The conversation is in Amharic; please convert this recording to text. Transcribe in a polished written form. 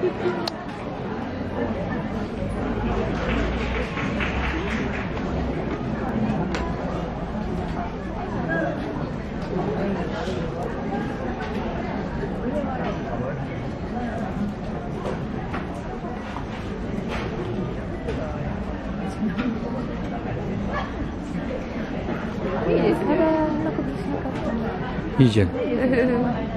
いいですね。そんなことしなかった。 いいじゃん。